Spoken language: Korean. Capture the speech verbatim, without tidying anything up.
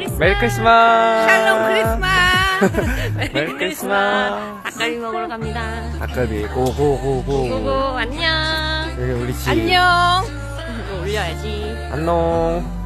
메리 크리스마스. 샬롬 크리스마스. 메리 크리스마스. 닭갈비 먹으러 갑니다. 닭갈비 고고고고. 고고 안녕. 여기 우리 집. 안녕. 이거 올려야지. 안녕.